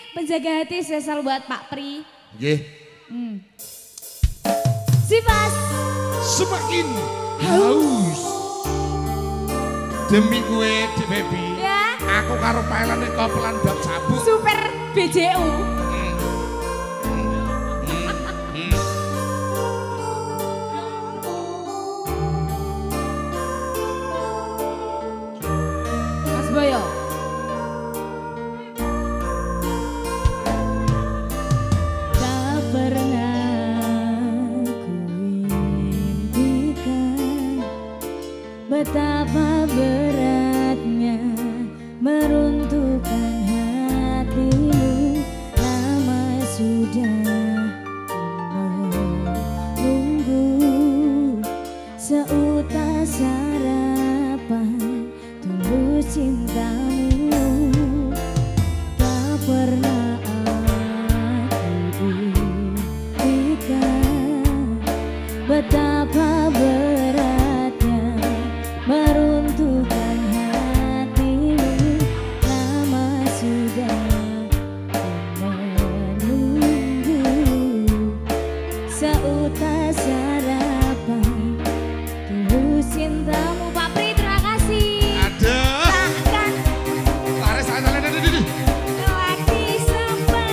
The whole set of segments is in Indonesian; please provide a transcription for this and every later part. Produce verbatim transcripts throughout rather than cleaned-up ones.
penjaga hati spesial buat Pak Pri. Nggih. Hmm. Sifas Semakin haus. Demi kowe, Dik Baby. ya. Aku karo paelane kopelan bab sabuk. Super B J U. Mas Boyo. Tak pernah kuimpikan betapa beratnya meruntuhkan hatimu. Lama sudah menunggu seutas harapan tulus cintamu. Tak pernah aku impikan betapa beratnya meruntuhkan hatimu. Lama sudah menunggu seutas harapan tulus cintamu. Pak Pri, terima kasih. Ada. Takkan Laris andalan ada di. lagi sempat.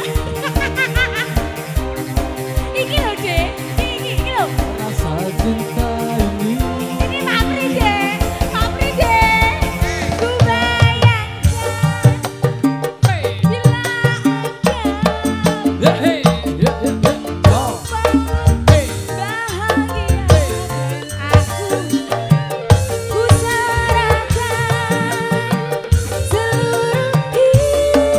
Iki lho, Dek. Iki, iki lho. Rasa cinta ini Ini Pak Pri, Dek. Pak Pri, Dek. Ku bayangkan bila engkau Ya hey ya ya ya oh hey bahagiakan aku. Ku serahkan seluruh hidup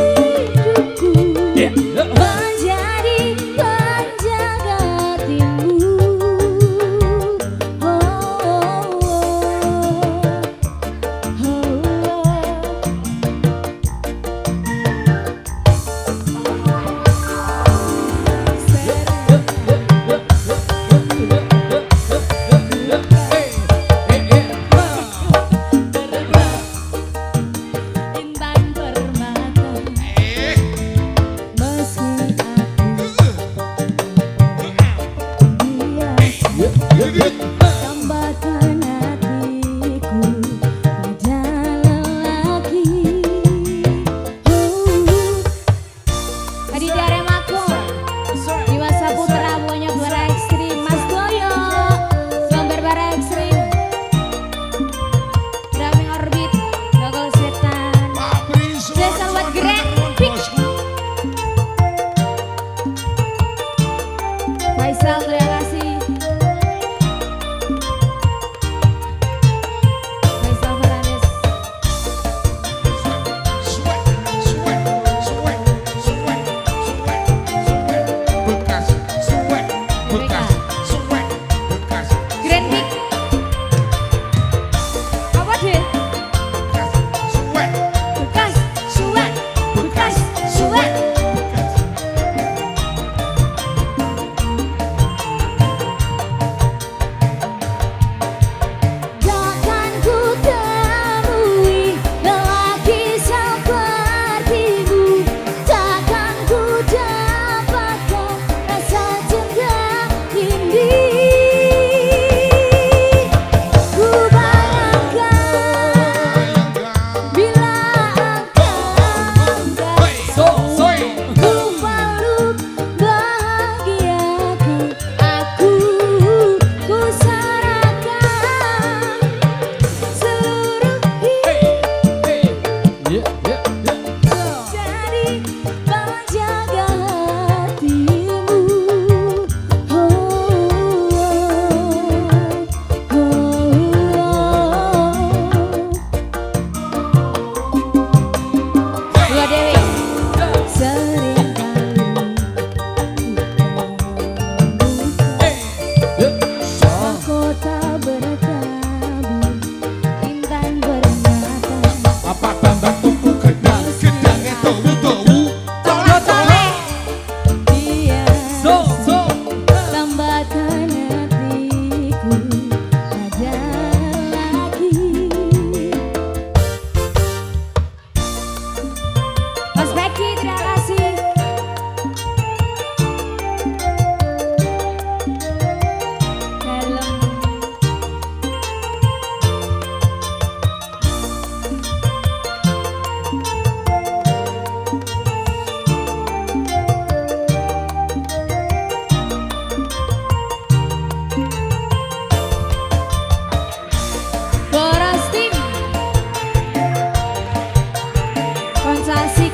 Mas Asik.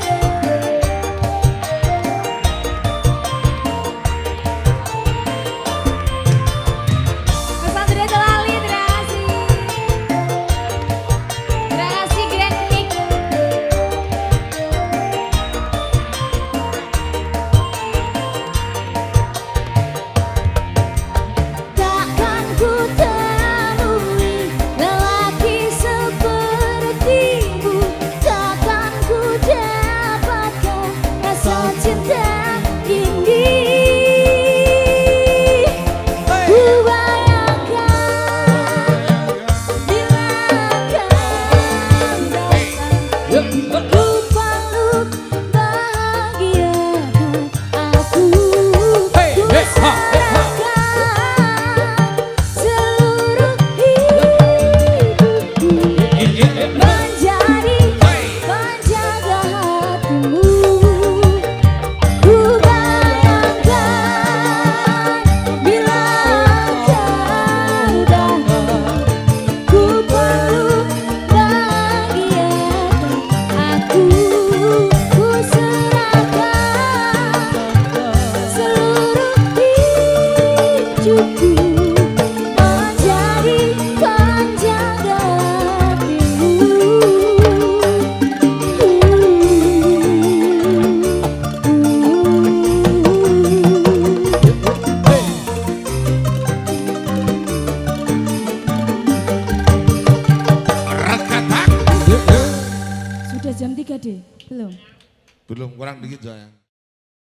Mas Andrea Delali, terima kasih. Terima kasih Grand Nick. Takkan ku temui lelaki sepertimu, takkan ku dapatkan rasa cinta ini. Ku bayangkan bila kau datang, ku peluk bahagiakan aku. Ku serahkan seluruh hidupku menjadi penjaga hatimu. Ku bayangkan bila kau datang, ku peluk bahagiakan aku. Ku serahkan seluruh hidupku menjadi penjaga Rekatak. Sudah jam tiga deh, belum? Belum kurang dikit sayang.